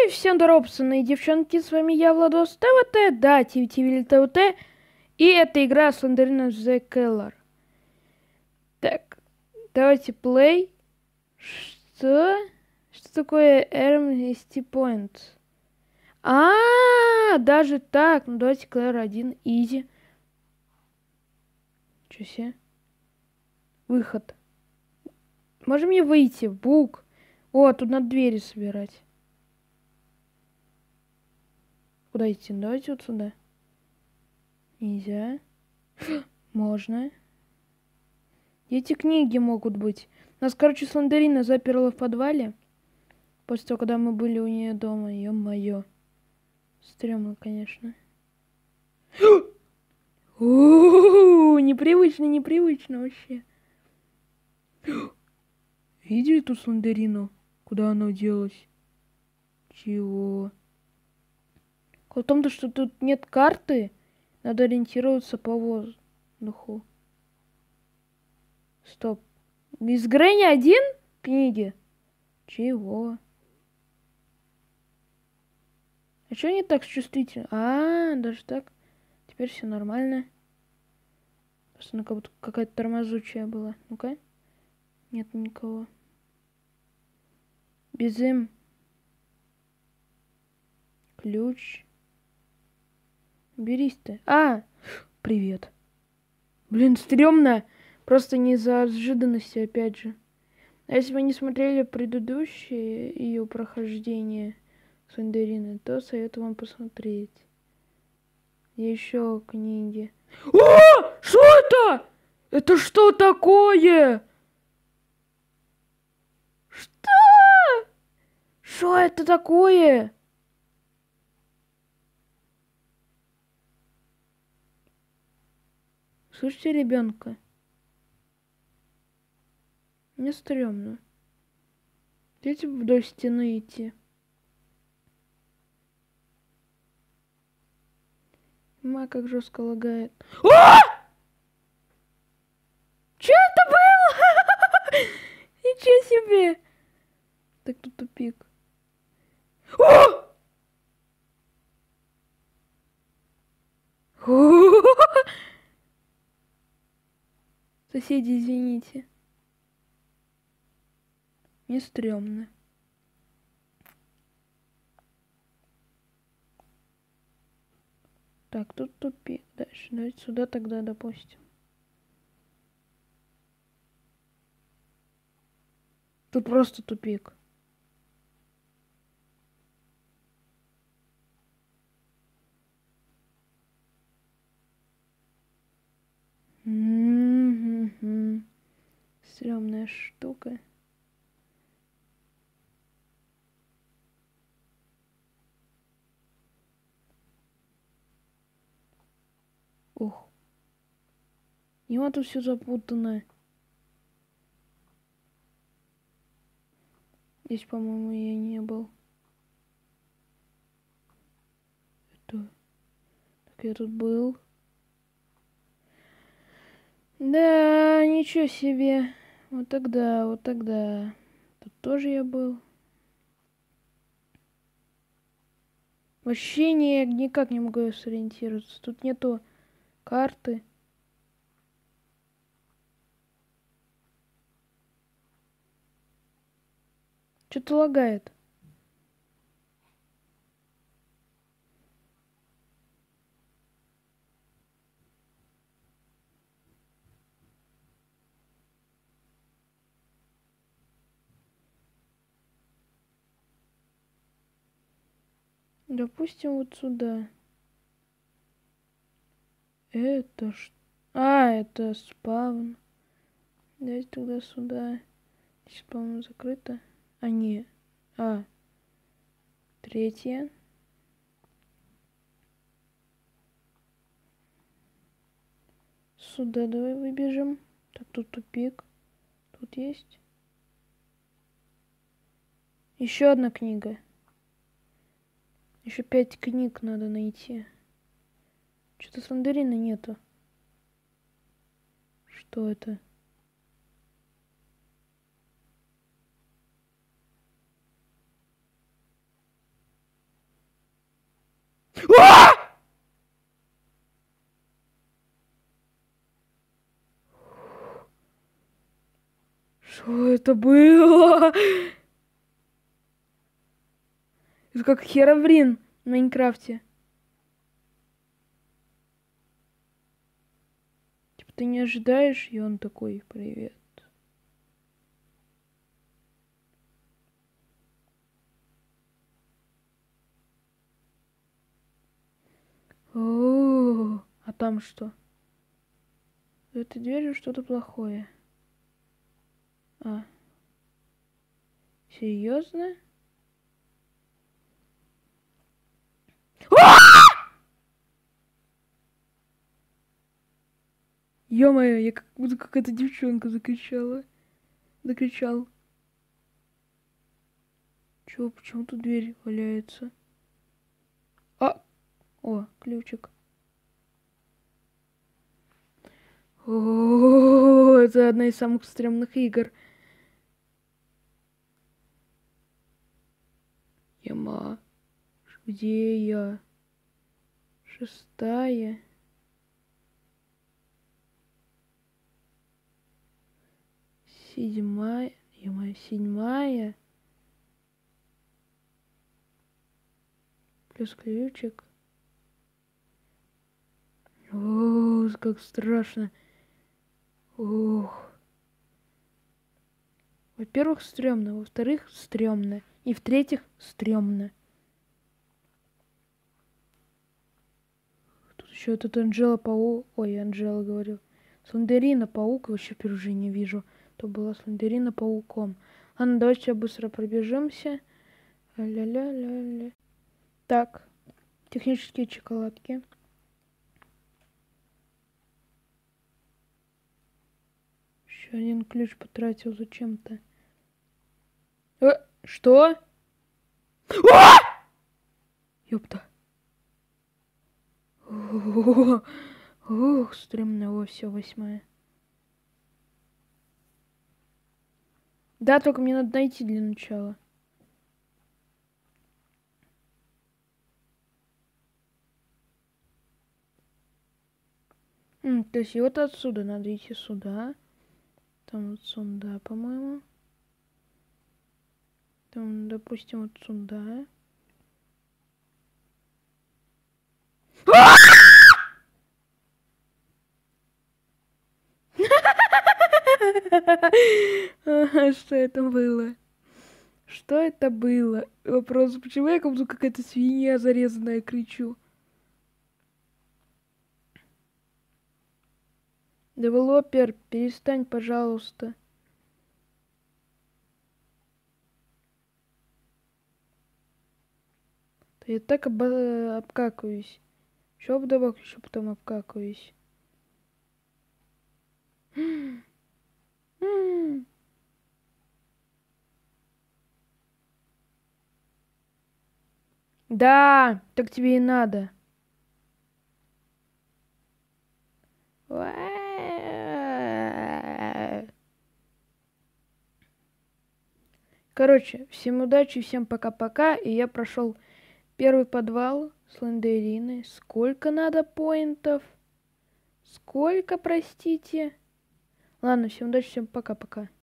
Всем здорово, пацаны и девчонки, с вами я, Владос ТВТ, да, TVTV ТВТ, и это игра Slenderman The Killer. Так, давайте play. Что? Что такое RMST Point? Даже так, ну давайте Killer 1, easy. Чё себе? Выход. Можем мне выйти? Бук. О, тут надо двери собирать. Куда идти? Давайте вот сюда. Нельзя. Можно. Эти книги могут быть. Нас, короче, Слендерина заперла в подвале. После того, когда мы были у нее дома. Ё-моё. Стрёмно, конечно. Непривычно вообще. Видели ту Слендерину? Куда она делась? Чего? В том-то, что тут нет карты. Надо ориентироваться по воздуху. Стоп. Из Грэнни 1 книги? Чего? А что не так чувствительно? Даже так. Теперь все нормально. Просто она как будто какая-то тормозучая была. Ну-ка. Нет никого. Безым. Ключ. Берись ты. Привет. Блин, стрёмно. Просто не из-за ожиданности, опять же. А если вы не смотрели предыдущее ее прохождение Слендерины, то советую вам посмотреть. Еще книги. Что это? Это что такое? Что? Что это такое? Слышите ребенка? Мне стрёмно. Идите вдоль стены идти. Как жестко лагает. Что это было? Ничего себе. Так тут тупик. Соседи, извините. Мне стрёмно. Так, тут тупик. Дальше. Давайте сюда тогда, допустим. Тут просто тупик. Стрёмная штука. Ух. Его тут все запутано. Здесь, по-моему, я не был. Это... Так, я тут был. Да, ничего себе. Вот тогда, вот тогда. Тут тоже я был. Вообще никак не могу сориентироваться. Тут нету карты. Что-то лагает. Допустим, вот сюда. Это что? Это спавн. Давайте тогда сюда. Здесь, по-моему, закрыто. Не. Третье. Сюда давай выбежим. Так, тут тупик. Тут есть. Еще одна книга. Еще 5 книг надо найти. Что-то Слендерина нету. Что это? Что это было? Это как Херобрин в Майнкрафте. Типа ты не ожидаешь, и он такой: привет. О, а там что? За этой дверью что-то плохое. А, серьезно? Ё-моё, я как будто какая-то девчонка закричала. Закричал. Чё, почему тут дверь валяется? А! О, ключик. О, это одна из самых стрёмных игр. Яма. Где я? 6-я. 7-я. Яма, 7-я. Плюс ключик. О, как страшно. Ох. Во-первых, стрёмно. Во-вторых, стрёмно. И в-третьих, стрёмно. Тут еще этот Анджела Паук. Ой, Анджела говорю. Слендерина Паук вообще впервые не вижу. То была Слендерина Пауком. Ладно, давайте быстро пробежимся. Ля-ля-ля-ля. Так. Технические шоколадки. Еще один ключ потратил зачем-то. Что? Ёпта. Ух, стремно. О, все, 8-я. Да, только мне надо найти для начала. То есть и вот отсюда надо идти сюда. Там вот сюда, по-моему. Там, допустим, вот сюда. Что это было? Что это было? Вопрос, почему я как будто какая-то свинья зарезанная кричу? Девелопер, перестань, пожалуйста. Я так обкакаюсь. Еще вдобавок, еще потом обкакаюсь. Да, так тебе и надо. Короче, всем удачи, всем пока-пока. И я прошел первый подвал Слендерины. Сколько надо поинтов? Сколько, простите? Ладно, всем удачи, всем пока-пока.